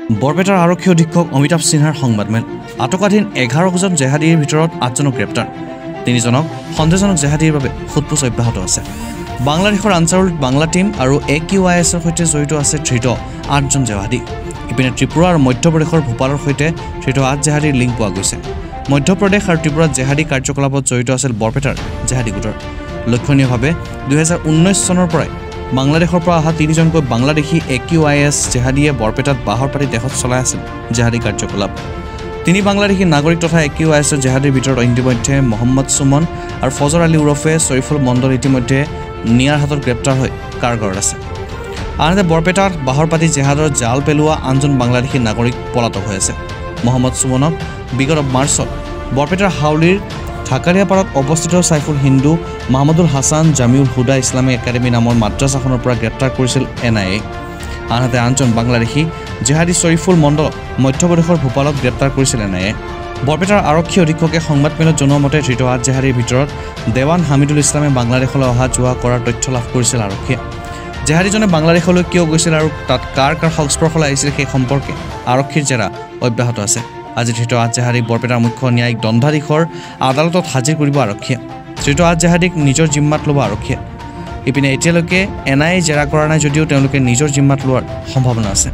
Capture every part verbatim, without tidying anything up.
বৰপেটাৰ আৰক্ষী অধীক্ষক অমিতাভ সিনহাৰ সংবাদমেল আটকাধীন এঘাৰজন জেহাদীৰ ভিতৰত আঠজনক গ্ৰেপ্তাৰ তিনিজনক সন্দেহজনক জেহাদীৰ বাবে সোধপোছ অব্যাহত আছে বাংলাদেশৰ আনসাৰুল বাংলা টিম আৰু এ কিউ আই এছৰ সৈতে জড়িত আছে ধৃত আঠজন জেহাদী ইপিনে ত্ৰিপুৰা আৰু মধ্যপ্ৰদেশৰ ভূপালৰ সৈতে ধৃত আঠ জেহাদীৰ লিংক পোৱা গৈছে মধ্যপ্ৰদেশ আৰু ত্ৰিপুৰাত জেহাদী কাৰ্যকলাপত জড়িত আছিল বৰপেটাৰ জেহাদী গোটৰ লক্ষণীয়ভাৱে দুই হাজাৰ ঊনৈছ চনৰ পৰাই বাংলাদেশৰ পৰা অহা তিনিজনকৈ Bangladeshi A Q I S জেহাদীয়ে বৰপেটাত বাহৰ পাতি দেশত চলাই আছিল জেহাদী কাৰ্যকলাপ তিনি বাংলাদেশী নাগৰিক তথা এ কিউ আই এছৰ জেহাদীৰ ভিতৰত ইতিমধ্যে মহম্মদ সুমন আৰু ফজৰ আলী উৰফে শৰীফুল মণ্ডল ইতিমধ্যে নিয়াৰ হাতত গ্ৰেপ্তাৰ হৈ কাৰাগাৰত আছে আনহাতে বৰপেটাত বাহৰ পাতি জেহাদৰ জাল পেলোৱা আনজন বাংলাদেশী নাগৰিক পলাতক হৈ আছে মহম্মদ সুমনক বিগত মাৰ্চত বৰপেটাৰ হাউলিৰ ঢাকাৰিয়াপাৰত অৱস্থিত সাইফুল হিন্দু মাহমুদুল হাসান জামিউল হুদা ইছলামী একাডেমী নামৰ মাদ্ৰাছাখনৰ পৰা গ্ৰেপ্তাৰ কৰিছিল এন আই এ আনহাতে আনজন বাংলাদেশী জেহাদী শৰীফুল মণ্ডলক মধ্যপ্ৰদেশৰ ভূপালত গ্ৰেপ্তাৰ কৰিছিল এন আই এ বৰপেটাৰ আৰক্ষী অধীক্ষকে সংবাদমেলত জনোৱা মতে ধৃত আঠ জেহাদীৰ ভিতৰত দেৱান হামিদুল ইছলামে বাংলাদেশলৈ অহা যোৱা কৰাৰ তথ্য লাভ কৰিছিল আৰক্ষীয়ে জেহাদীজনে বাংলাদেশলৈ কিয় গৈছিল আৰু তাত কাৰ কাৰ সংস্পৰ্শলৈ আহিছিল সেই সম্পৰ্কে আৰক্ষীৰ জেৰা অব্যাহত আছে আজি ধৃত আঠ জেহাদীক বৰপেটাৰ মুখ্য ন্যায়িক দণ্ডাধীশৰ আদালতত হাজিৰ কৰিব আৰক্ষীয়ে ধৃত আঠ জেহাদীক নিজৰ জিম্মাত ল'ব আৰক্ষীয়ে ইপিনে এতিয়ালৈকে এন আই এ জেৰা কৰা নাই যদিও তেওঁলোকে নিজৰ জিম্মাত লোৱাৰ সম্ভাৱনা আছে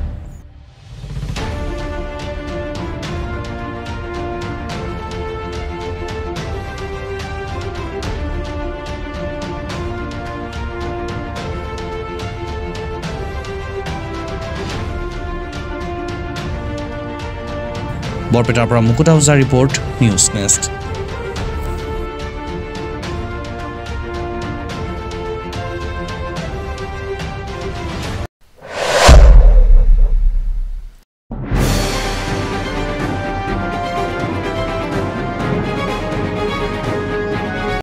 বৰপেটাৰ পৰা মুকুতা ওজা ৰিপৰ্ট নিউজ নেক্সট